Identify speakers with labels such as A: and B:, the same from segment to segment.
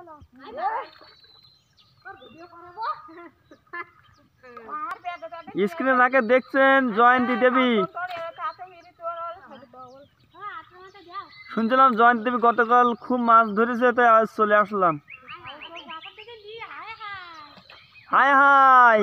A: স্ক্রিনে যাকে দেখছেন জয়ন্তী দেবী, শুনছিলাম জয়ন্তী দেবী গতকাল খুব মাছ ধরেছে, তাই আজ চলে আসলাম। হাই হাই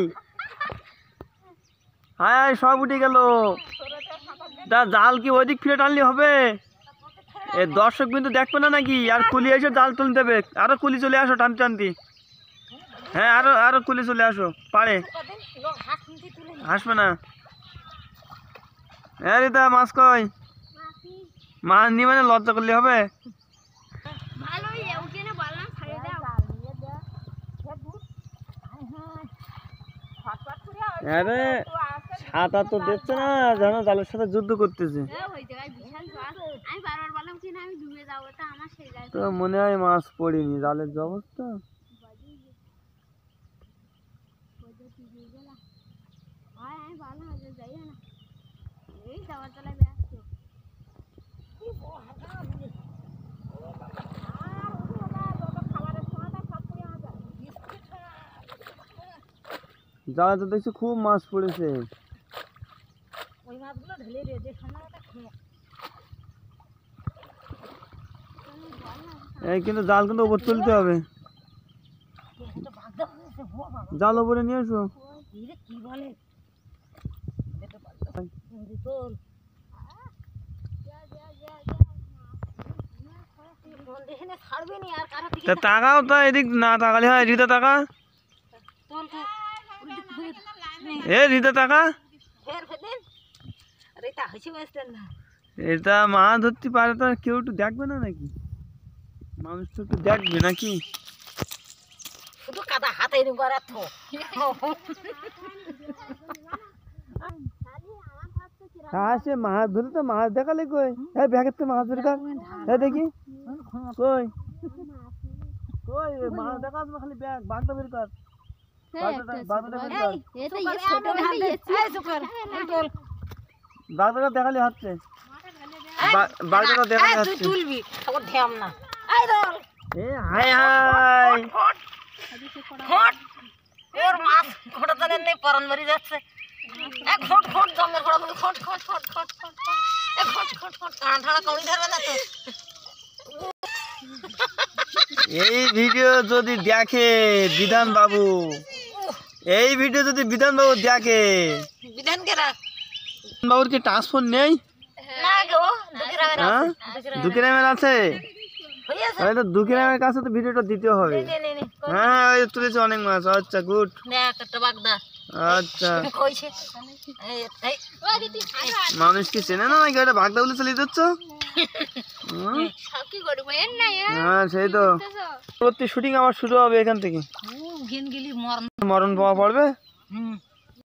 A: হাই হাই, সব উঠে গেল। জাল কি ওইদিক ফিরে টানলে হবে? এ দর্শক কিন্তু দেখবে না নাকি? আর কুলি এসে জাল তুলতে দেবে। আরো কুলি চলে আসো টানতে টানতে। হ্যাঁ, আরো আরো কুলি চলে আসো পারে। হাসবে না। হ্যাঁ রিতা, মাছ কই? মাছ নিয়ে মানে লজ্জা করলে হবে? আরে সাঁতার তো দেখছে না, যেন জালের সাথে যুদ্ধ করতেছে। তো মনে হয় মাছ পড়েনি, জালের যে অবস্থা। জালে তো দেখছি খুব মাছ পড়েছে। এই কিন্তু জাল কিন্তু উপর তুলতে হবে। জাল উপরে নিয়ে এসো। তাকাও তো এদিক, না তাকালে হয়। রিতা তাকা, এ রিতা তাকা। এটা মাছ ধরতে পারে তো কেউ একটু দেখবে না নাকি? মানুষ তো একটু দেখবে নাকি?
B: শুধু কাদা হাতে
A: সে মাছ ধরে তো মাছ দেখালে কই? হ্যাঁ ব্যাগের তো মাছ ধরে হ্যাঁ দেখি কই কই মাছ দেখা খালি ব্যাগ বাগদা বের কর। বাগদাটা দেখালে হচ্ছে, বাগদাটা দেখালে হচ্ছে।
B: তুলবি না।
A: এ হাই হাই,
B: ওর মাছ ঘোড়া জানেন নেই, পরান মারি যাচ্ছে। ঘট ঘট জমের ঘোড়া ঘট ঘট ঘট ঘট ঘট ঘট ঘট ঘট টানা টানা কমই ধরবে না তো।
A: এই ভিডিও যদি দেখে বিধান বাবু, এই ভিডিও যদি বিধান বাবু দেখে,
B: বিধান কেরা
A: বাবুর কি ট্রান্সফার নেই?
B: না গো,
A: দুকিরামের আছে। তো দুকিরামের কাছে তো ভিডিওটা দিতে হবে। হ্যাঁ ওই তুলেছে অনেক মাছ। আচ্ছা গুড। আচ্ছা মানুষ কি চেনে না নাকি? ওটা বাগদা বলে চালিয়ে দিচ্ছ? হ্যাঁ সেই তো। পরবর্তী শুটিং আবার শুরু হবে এখান থেকে। মরণ পাওয়া পড়বে।